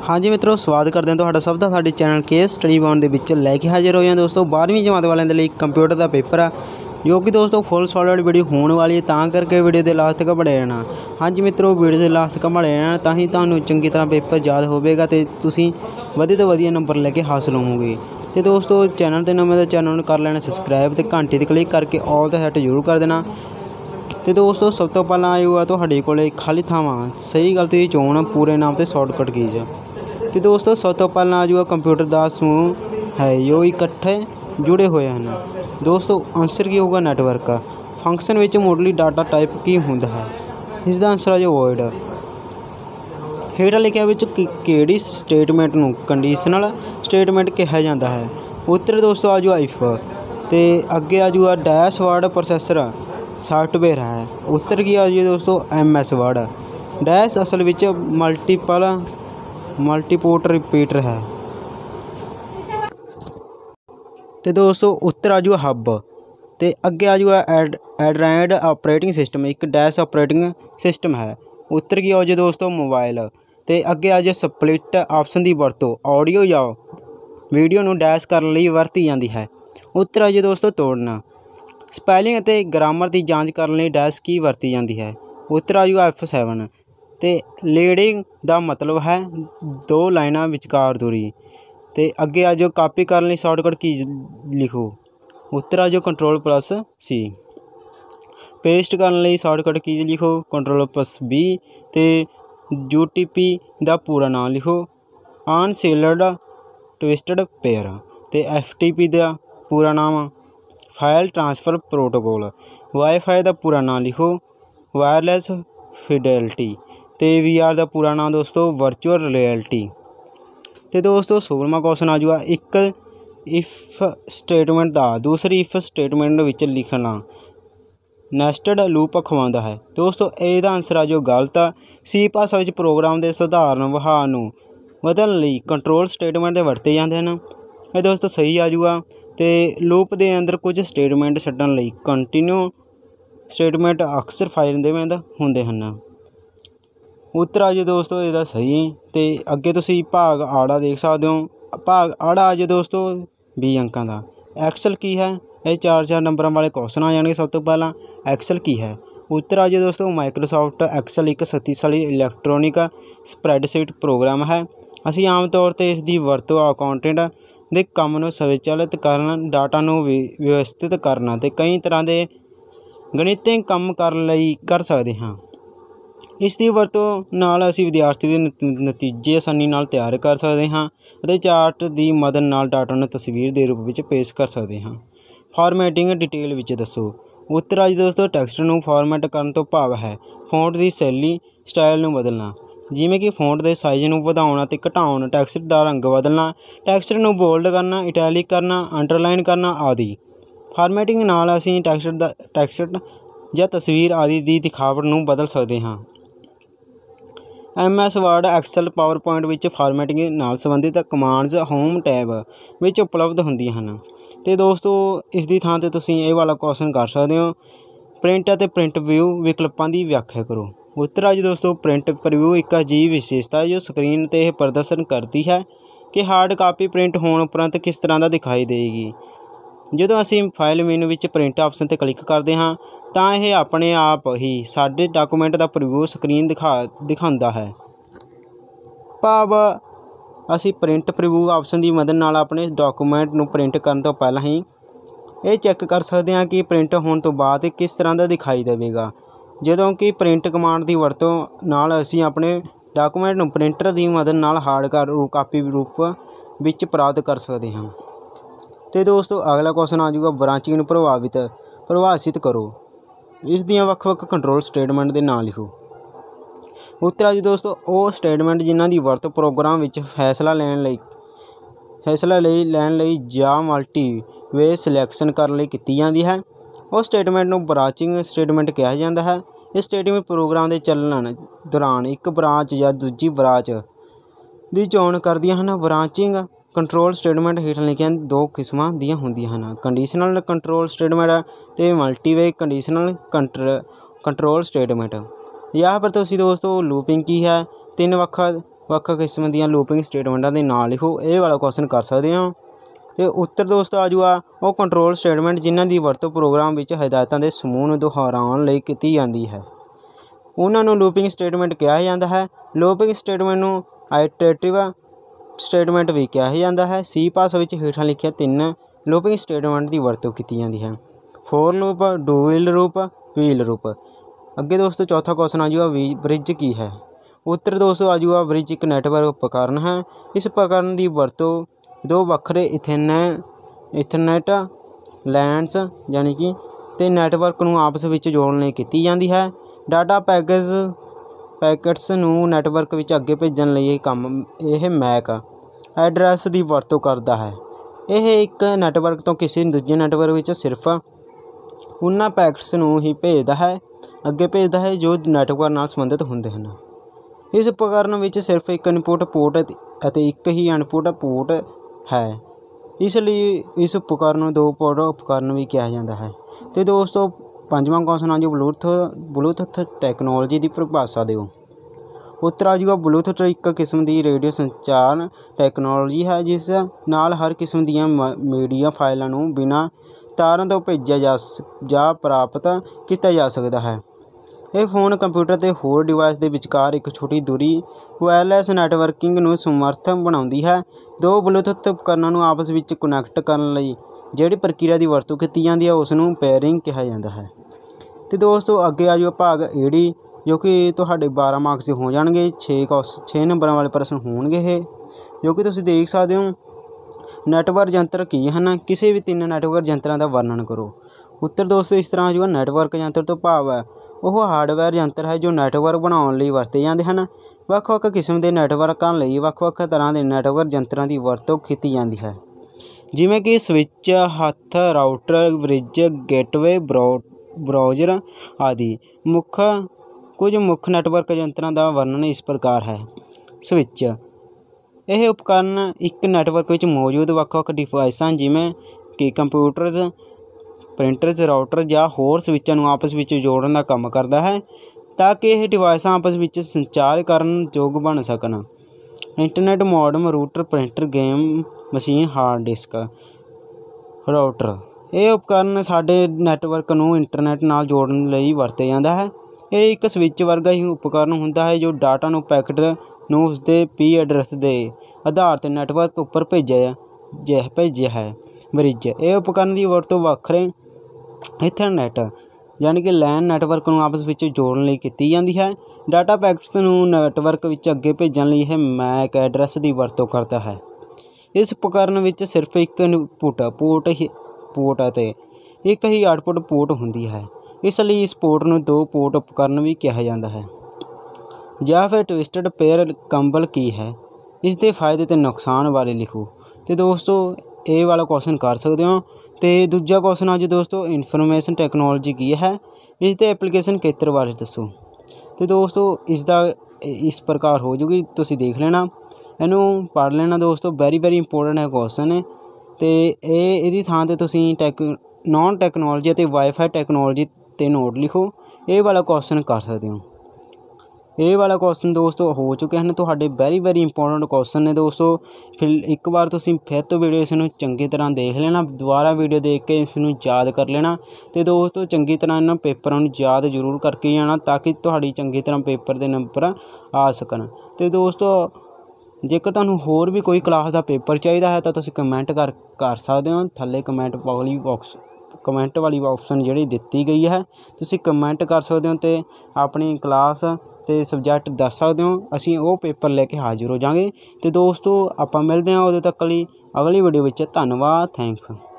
हाँ जी मित्रों, स्वागत करते हैं तो सब का साडे चैनल केस स्टडी वन दे विच लैके हाजिर हो जाए। दोस्तों 12वीं जमात वालों के लिए कंप्यूटर का पेपर है जो कि दोस्तों फुल सॉलिड वीडियो होने वाली है, तां करके वीडियो के लास्ट तक बने रहना। हाँ जी मित्रों, वीडियो के लास्ट तक बने रहना तां ही तुहानूं चंगी तरह पेपर याद होगा तो तुसीं वधिया तो वधिया नंबर लैके हासिल होवोगे। तो दोस्तों चैनल ते नवें चैनल कर लेना सबसक्राइब तो घंटे ते क्लिक करके ऑल दा सैट जरूर कर देना। तो दोस्तों सब तो पहला आया तुहाडे कोले खाली थावां सही गलती की चोण पूरे नाम तो शॉर्टकट कीज। तो दोस्तों सब तो पहला आजूगा कंप्यूटर का समूह है जो इकट्ठे जुड़े हुए हैं। दोस्तों आंसर की होगा नैटवर्क। फंक्शन विच मुढ़ली डाटा टाइप की होंदा है, इसका आंसर है जो वॉइड। हेठा लिखिया विच किहड़ी स्टेटमेंट नूं कंडीशनल स्टेटमेंट कहा जाता है। उत्तर दोस्तों आजूगा इफ। तो अगे आजूगा डैश वर्ड प्रोसैसर सॉफ्टवेयर है। उत्तर की आजूगा दोस्तों MS वर्ड। डैश असल विच मल्टीपोर्ट रिपीटर है। तो दोस्तों उत्तर आजूगा हब। तो अगे आजूगा एंड्राइड ऑपरेटिंग सिस्टम एक डैश ऑपरेटिंग सिस्टम है। उत्तर की आजू दोस्तों मोबाइल। तो अगे आजू स्प्लिट ऑप्शन की वरतों ऑडियो या वीडियो नूं डैश करने लई वरती जाती है। उत्तर आजू दोस्तों तोड़ना। स्पैलिंग ते ग्रामर की जांच करने लई डैश की वरती जाती है। उत्तर आजूगा F7। तो लीडिंग का मतलब है दो लाइनां विचकार दूरी। तो अगे आजो कापी करने शॉर्टकट की लिखो। उत्तर आजो Ctrl+C। पेस्ट करने शॉर्टकट की लिखो Ctrl+V। तो UTP का पूरा नाम लिखो अनसील्ड ट्विस्टेड पेयर। तो FTP का पूरा नाम फाइल ट्रांसफर प्रोटोकॉल। वाईफाई का पूरा नाम लिखो वायरलैस फिडेलिटी। तो VR का पूरा नाम दोस्तों वर्चुअल रियलिटी। तो दोस्तों 16वां क्वेश्चन आ जाऊगा एक इफ स्टेटमेंट का दूसरी इफ स्टेटमेंट विच लिखना नैस्टेड लूप अखवांदा है। दोस्तों ਇਹਦਾ आंसर आ जो गलत। सी भाषा विच प्रोग्राम के सधारण विहार नूं बदलण लई कंट्रोल स्टेटमेंट वरते जाते हैं। ये दोस्तों सही आ जाऊगा। तो लूप के अंदर कुछ स्टेटमेंट छड्डण लई कंटिन्यू स्टेटमेंट अक्सर फायदेमंद होंदे हैं। उत्तर आ जाओ दोस्तों ਇਹਦਾ सही। तो अगे तुसीं भाग आड़ा देख सकते हो। भाग आड़ा आ जाओ दोस्तों 20 अंकों का। एक्सल की है, ये 4 नंबरों वाले क्वेश्चन आ जाएंगे। सब तो पहला एक्सल की है। उत्तर आ जाओ दोस्तों माइक्रोसॉफ्ट एक्सल एक शक्तिशाली इलैक्ट्रॉनिक स्प्रैडशीट प्रोग्राम है। असी आम तौर पर इसकी वरतों अकाउंटेंट के काम को स्वचालित करना, डाटा को व्यवस्थित करना तो कई तरह के गणितिक काम कर सकते हैं। इसकी वरतों नाल असी विद्यार्थी के नतीजे आसानी नाल तैयार कर सकते हैं और चार्ट की मदद नाल डाटा को तस्वीर के रूप में पेश कर सकते हैं। फॉर्मैटिंग डिटेल विच दसो। उत्तर आज दोस्तों टैक्सट को फॉर्मैट करने तो भाव है फॉन्ट की शैली स्टाइल को बदलना, जिमें कि फॉन्ट के साइज़ को वधाउणा ते घटाउण, टैक्सट का रंग बदलना, टैक्सट को बोल्ड करना, इटैलिक करना, अंडरलाइन करना आदि। फॉर्मैटिंग नाल असीं टैक्सट या तस्वीर आदि की दिखावट को बदल सकते हैं। MS Word Excel PowerPoint विच फॉर्मैटिंग नाल संबंधित कमांड्स होम टैब विच उपलब्ध होंदियां हन। तो दोस्तों इसकी थां ते तुसीं ये वाला क्वेश्चन कर सकते हो प्रिंट और प्रिंट व्यू विकल्पों की व्याख्या करो। उत्तर आज दोस्तों प्रिंट प्रीव्यू एक अजीब विशेषता है जो स्क्रीन पर यह प्रदर्शन करती है कि हार्ड कापी प्रिंट होने उपरंत किस तरह का दिखाई देगी। जो असीं फाइल मेनू विच प्रिंट ऑप्शन पर क्लिक करते हाँ तो यह अपने आप ही साडे डाकूमेंट का प्रीव्यू स्क्रीन दिखाता है। भाव असी प्रिंट प्रीव्यू ऑप्शन की मदद नाल अपने डाकूमेंट को प्रिंट करने तो पहला ही ये चैक कर सकते हैं कि प्रिंट होने तो बाद किस तरह का दिखाई देगा। जदों कि प्रिंट कमांड की वरतों नाल असी अपने डाकूमेंट को प्रिंटर की मदद नाल हार्ड कापी रूप विच प्राप्त कर सकते हैं। तो दोस्तों अगला क्वेश्चन आ जाऊगा ब्रांचिंग परिभाषित करो। इस दियां वख-वख कंट्रोल स्टेटमेंट के नाम लिखो। उत्तर आ जाओ दोस्तों वो स्टेटमेंट जिन्हां दी वरतों प्रोग्राम विच फैसला लैण लई जां मल्टी वे सिलैक्शन करने लई कीती जांदी है। उस स्टेटमेंट को ब्रांचिंग स्टेटमेंट कहा जाता है। इस स्टेटमेंट प्रोग्राम के चलन दौरान एक ब्रांच या दूजी ब्रांच की चोण करदियां हन। ब्रांचिंग कंट्रोल स्टेटमेंट हेठ लिखियां दो किस्मां दियां होंदियां हन, कंडीशनल कंट्रोल स्टेटमेंट ते मल्टीवे कंडीशनल कंट्रोल स्टेटमेंट। यहाँ पर तुसीं दोस्तों लूपिंग की है 3 वक् ਵੱਖ ਕਿਸਮ ਦੀਆਂ ਲੂਪਿੰਗ ਸਟੇਟਮੈਂਟਾਂ ਦੇ ਨਾਂ ਲਿਖੋ। ਇਹ ਵਾਲਾ ਕੁਐਸਚਨ ਕਰ ਸਕਦੇ ਹੋ। ਤੇ ਉੱਤਰ ਦੋਸਤੋ ਆ ਜੂਗਾ ਉਹ ਕੰਟਰੋਲ ਸਟੇਟਮੈਂਟ ਜਿਨ੍ਹਾਂ ਦੀ ਵਰਤੋਂ ਪ੍ਰੋਗਰਾਮ ਵਿੱਚ ਹਦਾਇਤਾਂ ਦੇ ਸਮੂਹ ਨੂੰ ਦੁਹਰਾਉਣ ਲਈ ਕੀਤੀ ਜਾਂਦੀ ਹੈ, ਉਹਨਾਂ ਨੂੰ ਲੂਪਿੰਗ ਸਟੇਟਮੈਂਟ ਕਿਹਾ ਜਾਂਦਾ ਹੈ। ਲੂਪਿੰਗ ਸਟੇਟਮੈਂਟ ਨੂੰ ਆਈਟਰੇਟਿਵ ਸਟੇਟਮੈਂਟ ਵੀ ਕਿਹਾ ਜਾਂਦਾ ਹੈ। ਸੀ ਭਾਸ਼ਾ ਵਿੱਚ ਹੇਠਾਂ ਲਿਖੀਆਂ 3 ਲੂਪਿੰਗ ਸਟੇਟਮੈਂਟ ਦੀ ਵਰਤੋਂ ਕੀਤੀ ਜਾਂਦੀ ਹੈ, for loop, do while loop, while loop. ਅੱਗੇ ਦੋਸਤੋ ਚੌਥਾ ਕੁਐਸਚਨ ਆ ਜੂਗਾ ਬ੍ਰਿਜ ਕੀ ਹੈ। ਉੱਤਰ ਦੋਸਤੋ ਆ ਜੂਗਾ ਬ੍ਰਿਜ ਇੱਕ ਨੈਟਵਰਕ ਉਪਕਰਨ ਹੈ। ਇਸ ਉਪਕਰਨ ਦੀ ਵਰਤੋਂ ਦੋ ਵੱਖਰੇ ਇਥਰਨੈਟ ਲੈਨਸ ਯਾਨੀ ਕਿ ਤੇ ਨੈਟਵਰਕ ਨੂੰ ਆਪਸ ਵਿੱਚ ਜੋੜਨ ਲਈ ਕੀਤੀ ਜਾਂਦੀ ਹੈ। ਡਾਟਾ ਪੈਕਟਸ ਨੂੰ ਨੈਟਵਰਕ ਵਿੱਚ ਅੱਗੇ ਭੇਜਣ ਲਈ ਇਹ ਮੈਕ ਐਡਰੈਸ ਦੀ ਵਰਤੋਂ ਕਰਦਾ ਹੈ। ਇਹ ਇੱਕ ਨੈਟਵਰਕ ਤੋਂ ਕਿਸੇ ਦੂਜੇ ਨੈਟਵਰਕ ਵਿੱਚ ਸਿਰਫ ਉਹਨਾਂ ਪੈਕਟਸ ਨੂੰ ਹੀ ਅੱਗੇ ਭੇਜਦਾ ਹੈ ਜੋ ਨੈਟਵਰਕ ਨਾਲ ਸੰਬੰਧਿਤ ਹੁੰਦੇ ਹਨ। ਇਸ ਉਪਕਰਨ ਵਿੱਚ ਸਿਰਫ ਇੱਕ ਇਨਪੁਟ ਪੋਰਟ ਅਤੇ ਇੱਕ ਹੀ ਆਉਟਪੁੱਟ ਪੋਰਟ ਹੈ, ਇਸ ਲਈ ਇਸ ਉਪਕਰਨ ਨੂੰ 2 ਪੋਰਟ ਉਪਕਰਨ ਵੀ ਕਿਹਾ ਜਾਂਦਾ ਹੈ। ਤੇ ਦੋਸਤੋ ਪੰਜਵਾਂ ਕੁਐਸਚਨ ਆ ਜੋ ਬਲੂਟੁੱਥ ਟੈਕਨੋਲੋਜੀ ਦੀ ਪਰਿਭਾਸ਼ਾ ਦਿਓ। ਉੱਤਰ ਆ ਜੂਗਾ ਬਲੂਟੁੱਥ ਇੱਕ ਕਿਸਮ ਦੀ ਰੇਡੀਓ ਸੰਚਾਰ ਟੈਕਨੋਲੋਜੀ ਹੈ ਜਿਸ ਨਾਲ ਹਰ ਕਿਸਮ ਦੀਆਂ ਮੀਡੀਆ ਫਾਈਲਾਂ ਨੂੰ ਬਿਨਾਂ ਤਾਰਾਂ ਤੋਂ ਭੇਜਿਆ ਜਾਂ ਪ੍ਰਾਪਤ ਕੀਤਾ ਜਾ ਸਕਦਾ ਹੈ। ਇਹ ਫੋਨ, ਕੰਪਿਊਟਰ ਤੇ ਹੋਰ ਡਿਵਾਈਸ ਦੇ ਵਿਚਕਾਰ ਇੱਕ ਛੋਟੀ ਦੂਰੀ ਵਾਇਰਲੈਸ ਨੈਟਵਰਕਿੰਗ ਨੂੰ ਸਮਰੱਥ ਬਣਾਉਂਦੀ ਹੈ। 2 ਬਲੂਟੁੱਥ ਉਪਕਰਨਾਂ ਨੂੰ ਆਪਸ ਵਿੱਚ ਕੁਨੈਕਟ ਕਰਨ ਲਈ ਜਿਹੜੀ ਪ੍ਰਕਿਰਿਆ ਦੀ ਵਰਤੋਂ ਕੀਤੀ ਜਾਂਦੀ ਹੈ ਉਸ ਨੂੰ ਪੇਅਰਿੰਗ ਕਿਹਾ ਜਾਂਦਾ ਹੈ। ਤੇ ਦੋਸਤੋ ਅੱਗੇ ਆ ਜਾਓ ਭਾਗ ਏਡੀ ਜੋ ਕਿ ਤੁਹਾਡੇ 12 ਮਾਰਕਸ ਦੇ ਹੋ ਜਾਣਗੇ। 6 ਨੰਬਰਾਂ ਵਾਲੇ ਪ੍ਰਸ਼ਨ ਹੋਣਗੇ ਇਹ, ਜੋ ਕਿ ਤੁਸੀਂ ਦੇਖ ਸਕਦੇ ਹੋ। ਨੈਟਵਰਕ ਯੰਤਰ ਕੀ ਹਨ? ਕਿਸੇ ਵੀ 3 ਨੈਟਵਰਕ ਯੰਤਰਾਂ ਦਾ ਵਰਣਨ ਕਰੋ। ਉੱਤਰ ਦੋਸਤੋ ਇਸ ਤਰ੍ਹਾਂ ਜੋ ਨੈਟਵਰਕ ਯੰਤਰ ਤੋਂ ਭਾਵ ਹੈ ਉਹ ਹਾਰਡਵੇਅਰ ਯੰਤਰ ਹੈ ਜੋ ਨੈਟਵਰਕ ਬਣਾਉਣ ਲਈ ਵਰਤੇ ਜਾਂਦੇ ਹਨ। ਵੱਖ-ਵੱਖ ਕਿਸਮ ਦੇ ਨੈਟਵਰਕਾਂ ਲਈ ਵੱਖ-ਵੱਖ ਤਰ੍ਹਾਂ ਦੇ ਨੈਟਵਰਕ ਯੰਤਰਾਂ ਦੀ ਵਰਤੋਂ ਕੀਤੀ ਜਾਂਦੀ ਹੈ, ਜਿਵੇਂ ਕਿ ਸਵਿੱਚ, ਹੱਥ, ਰਾਊਟਰ, ਬ੍ਰਿਜ, ਗੇਟਵੇ, ਬਰਾਊਜ਼ਰ ਆਦਿ। ਕੁਝ ਮੁੱਖ ਨੈਟਵਰਕ ਯੰਤਰਾਂ ਦਾ ਵਰਣਨ ਇਸ ਪ੍ਰਕਾਰ ਹੈ। ਸਵਿੱਚ ਇਹ ਉਪਕਰਨ ਇੱਕ ਨੈਟਵਰਕ ਵਿੱਚ ਮੌਜੂਦ ਵੱਖ-ਵੱਖ ਡਿਵਾਈਸਾਂ ਜਿਵੇਂ ਕਿ ਕੰਪਿਊਟਰਸ, ਪ੍ਰਿੰਟਰਸ, ਰਾਊਟਰ ਜਾਂ ਹੋਰ ਸਵਿੱਚਾਂ ਨੂੰ ਆਪਸ ਵਿੱਚ ਜੋੜਨ ਦਾ ਕੰਮ ਕਰਦਾ ਹੈ ਤਾਂ ਕਿ ਇਹ ਡਿਵਾਈਸਾਂ ਆਪਸ ਵਿੱਚ ਸੰਚਾਰ ਕਰਨ ਯੋਗ ਬਣ ਸਕਣ। Internet modem, router, printer, game machine, hard disk. Router ਇਹ ਉਪਕਰਨ ਸਾਡੇ ਨੈਟਵਰਕ ਨੂੰ ਇੰਟਰਨੈਟ ਨਾਲ ਜੋੜਨ ਲਈ ਵਰਤਿਆ ਜਾਂਦਾ ਹੈ। ਇਹ ਇੱਕ ਸਵਿੱਚ ਵਰਗਾ ਹੀ ਉਪਕਰਨ ਹੁੰਦਾ ਹੈ ਜੋ ਡਾਟਾ ਨੂੰ ਪੈਕਟ ਨੂੰ ਉਸਦੇ ਪੀ ਐਡਰੈਸ ਦੇ ਆਧਾਰ 'ਤੇ ਨੈਟਵਰਕ ਉੱਪਰ ਭੇਜਿਆ ਹੈ। ਬ੍ਰਿਜ ਇਹ ਉਪਕਰਨ ਦੀ ਵਰਤੋਂ ਵੱਖਰੇ ਇਥਰਨੈਟ ਯਾਨੀ ਕਿ ਲੈਨ ਨੈਟਵਰਕ ਨੂੰ ਆਪਸ ਵਿੱਚ ਜੋੜਨ ਲਈ ਕੀਤੀ ਜਾਂਦੀ ਹੈ। ਡਾਟਾ ਪੈਕਟਸ ਨੂੰ ਨੈਟਵਰਕ ਵਿੱਚ ਅੱਗੇ ਭੇਜਣ ਲਈ ਇਹ ਮੈਕ ਐਡਰੈਸ ਦੀ ਵਰਤੋਂ ਕਰਦਾ ਹੈ। ਇਸ ਉਪਕਰਨ ਵਿੱਚ ਸਿਰਫ ਇੱਕ ਇਨਪੁੱਟ ਪੋਰਟ ਅਤੇ ਇੱਕ ਹੀ ਆਉਟਪੁੱਟ ਪੋਰਟ ਹੁੰਦੀ ਹੈ, ਇਸ ਲਈ ਇਸ ਪੋਰਟ ਨੂੰ 2 ਪੋਰਟ ਉਪਕਰਨ ਵੀ ਕਿਹਾ ਜਾਂਦਾ ਹੈ। ਜਾਂ ਫਿਰ ਟਵਿਸਟਡ ਪੇਅਰ ਕੰਬਲ ਕੀ ਹੈ? ਇਸ ਦੇ ਫਾਇਦੇ ਅਤੇ ਨੁਕਸਾਨ ਬਾਰੇ ਲਿਖੋ। ਤੇ ਦੋਸਤੋ ਇਹ ਵਾਲਾ ਕੁਐਸਚਨ ਕਰ ਸਕਦੇ ਹੋ। ਤੇ ਦੂਜਾ ਕੁਐਸਚਨ ਅੱਜ ਦੋਸਤੋ ਇਨਫੋਰਮੇਸ਼ਨ ਟੈਕਨੋਲੋਜੀ ਕੀ ਹੈ? ਇਸ ਦੇ ਐਪਲੀਕੇਸ਼ਨ ਖੇਤਰ ਬਾਰੇ ਦੱਸੋ। ਤੇ ਦੋਸਤੋ ਇਸ ਪ੍ਰਕਾਰ ਹੋ ਜੂਗੀ, ਤੁਸੀਂ ਦੇਖ ਲੈਣਾ, ਇਹਨੂੰ ਪੜ੍ਹ ਲੈਣਾ ਦੋਸਤੋ। ਵੈਰੀ ਇੰਪੋਰਟੈਂਟ ਹੈ ਕੁਐਸਚਨ। ਤੇ ਇਹਦੀ ਥਾਂ 'ਤੇ ਤੁਸੀਂ ਨੌਨ ਟੈਕਨੋਲੋਜੀ ਅਤੇ ਵਾਈਫਾਈ ਟੈਕਨੋਲੋਜੀ 'ਤੇ ਨੋਟ ਲਿਖੋ। ਇਹ ਵਾਲਾ ਕੁਐਸਚਨ ਕਰ ਸਕਦੇ ਹੋ। ਇਹ ਵਾਲਾ ਕੁਐਸਚਨ ਦੋਸਤੋ ਹੋ ਚੁੱਕੇ ਹਨ ਤੁਹਾਡੇ ਵੈਰੀ ਇੰਪੋਰਟੈਂਟ ਕੁਐਸਚਨ ਨੇ ਦੋਸਤੋ। ਫਿਰ ਇੱਕ ਵਾਰ ਤੁਸੀਂ ਫਿਰ ਤੋਂ ਵੀਡੀਓ ਇਸ ਨੂੰ ਚੰਗੀ ਤਰ੍ਹਾਂ ਦੇਖ ਲੈਣਾ, ਦੁਬਾਰਾ ਵੀਡੀਓ ਦੇਖ ਕੇ ਇਸ ਨੂੰ ਯਾਦ ਕਰ ਲੈਣਾ। ਤੇ ਦੋਸਤੋ ਚੰਗੀ ਤਰ੍ਹਾਂ ਇਹਨਾਂ ਪੇਪਰਾਂ ਨੂੰ ਯਾਦ ਜ਼ਰੂਰ ਕਰਕੇ ਜਾਣਾ ਤਾਂ ਕਿ ਤੁਹਾਡੀ ਚੰਗੀ ਤਰ੍ਹਾਂ ਪੇਪਰ ਦੇ ਨੰਬਰ ਆ ਸਕਣ। ਤੇ ਦੋਸਤੋ ਜੇਕਰ ਤੁਹਾਨੂੰ ਹੋਰ ਵੀ ਕੋਈ ਕਲਾਸ ਦਾ ਪੇਪਰ ਚਾਹੀਦਾ ਹੈ ਤਾਂ ਤੁਸੀਂ ਕਮੈਂਟ ਕਰ ਸਕਦੇ ਹੋ। ਥੱਲੇ ਕਮੈਂਟ ਵਾਲੀ ਆਪਸ਼ਨ ਜਿਹੜੀ ਦਿੱਤੀ ਗਈ ਹੈ ਤੁਸੀਂ ਕਮੈਂਟ ਕਰ ਸਕਦੇ ਹੋ ਅਤੇ ਆਪਣੀ ਕਲਾਸ ਅਤੇ ਸਬਜੈਕਟ ਦੱਸ ਸਕਦੇ ਹੋ। ਅਸੀਂ ਉਹ ਪੇਪਰ ਲੈ ਕੇ ਹਾਜ਼ਰ ਹੋ ਜਾਵਾਂਗੇ। ਅਤੇ ਦੋਸਤੋ ਆਪਾਂ ਮਿਲਦੇ ਹਾਂ ਉਦੋਂ ਤੱਕ ਲਈ ਅਗਲੀ ਵੀਡੀਓ ਵਿੱਚ। ਧੰਨਵਾਦ, ਥੈਂਕਸ।